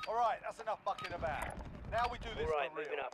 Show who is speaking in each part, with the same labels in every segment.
Speaker 1: All right, that's enough bucking about. Now we do this
Speaker 2: All right,
Speaker 1: for real.
Speaker 2: moving up.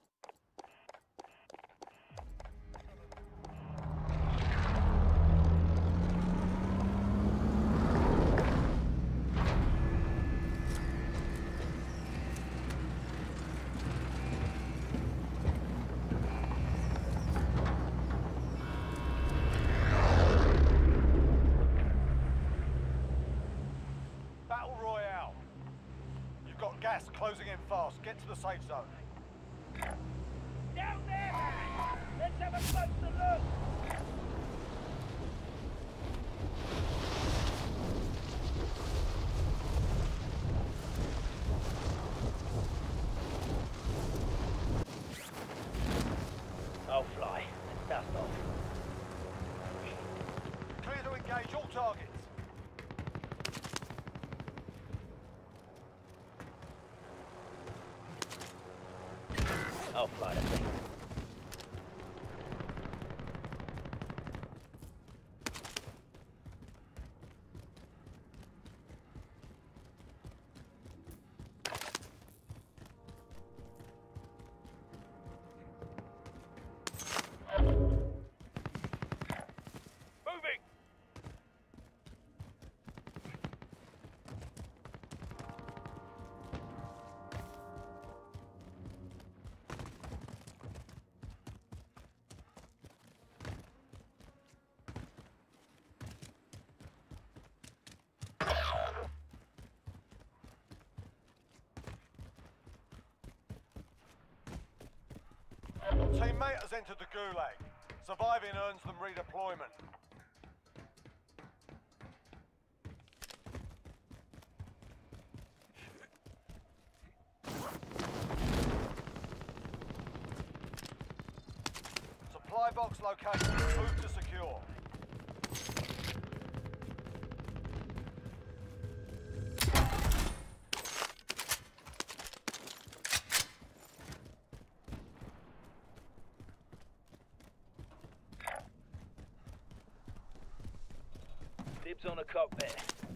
Speaker 1: Battle Royale. You've got gas closing in fast. Get to the safe zone.
Speaker 2: Down there, man! Let's have a closer look! I'll fly. Let's dust off.
Speaker 1: Clear to engage all targets.
Speaker 2: I'll fly that thing. Moving!
Speaker 1: Your teammate has entered the Gulag. Surviving earns them redeployment. Supply box located. Move to secure.
Speaker 2: Dibs on a cockpit.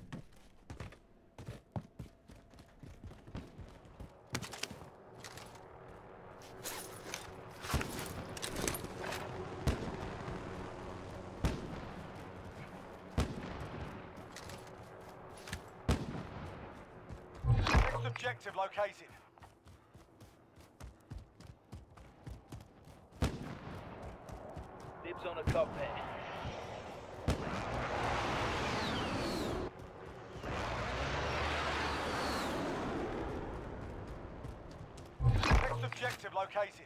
Speaker 1: Next objective located.
Speaker 2: Dibs on a cockpit.
Speaker 1: Next objective located.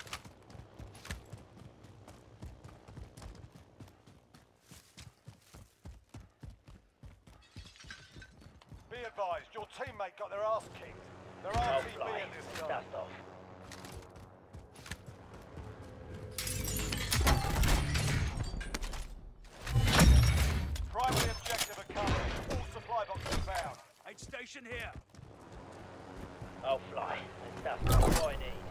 Speaker 1: Be advised, your teammate got their ass kicked. They're
Speaker 2: I'll
Speaker 1: RTB
Speaker 2: fly.
Speaker 1: at this time.
Speaker 2: Dust off.
Speaker 1: Primary objective accomplished. All supply boxes found.
Speaker 3: Aid station here.
Speaker 2: I'll fly. Let's dust off. What I need.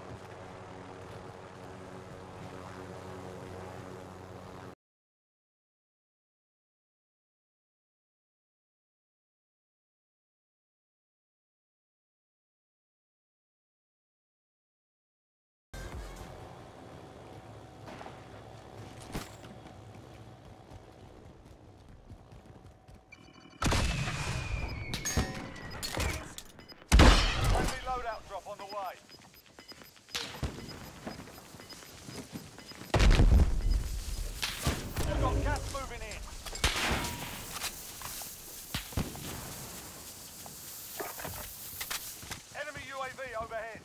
Speaker 1: Friendly loadout drop on the way. We've got gas moving in. Enemy UAV overhead.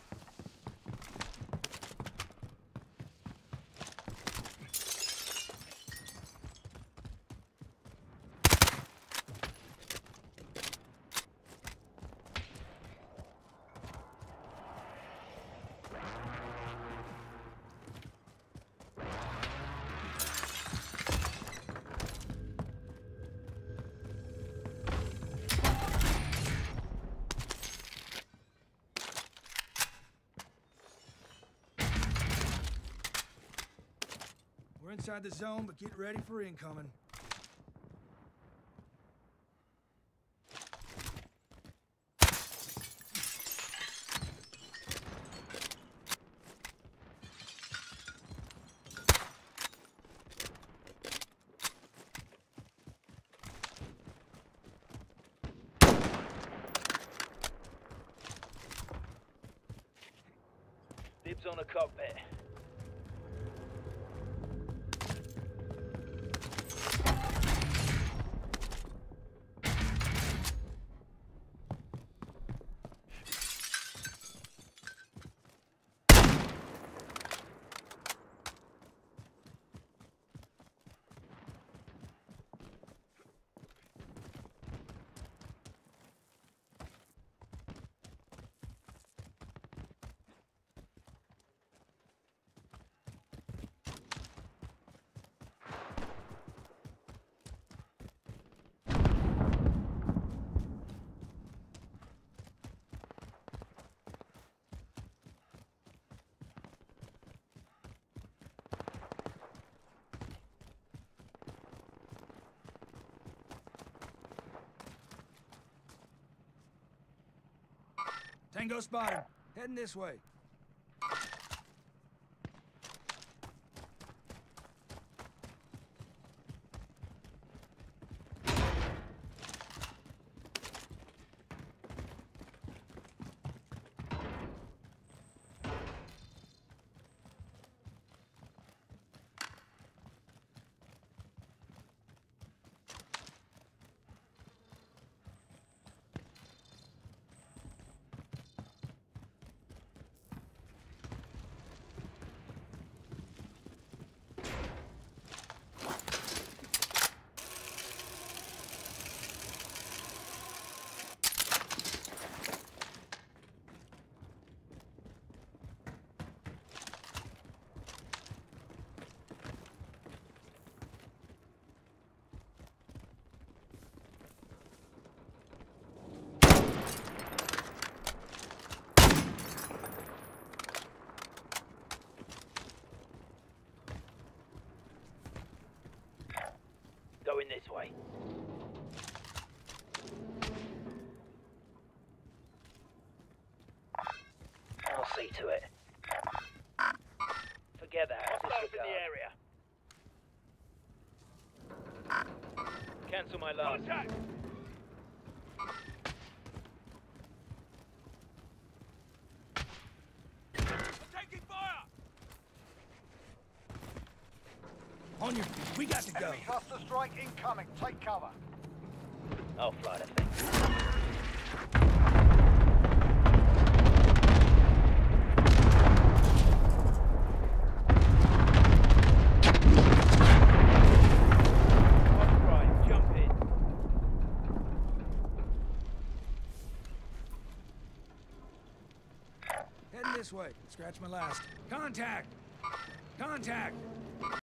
Speaker 3: We're inside the zone, but get ready for incoming.
Speaker 2: Eyes on a cockpit.
Speaker 3: Tango spotted. Heading this way.
Speaker 2: Going this way. I'll see to it. Forget that.
Speaker 4: Hostiles in the area.
Speaker 2: Cancel my last.
Speaker 4: Contact! I'm taking fire!
Speaker 3: On your feet. We got to go.
Speaker 1: Enemy cluster strike incoming. Take cover.
Speaker 2: I'll fly that thing.
Speaker 3: Heading this way. Scratch my last. Contact! Contact!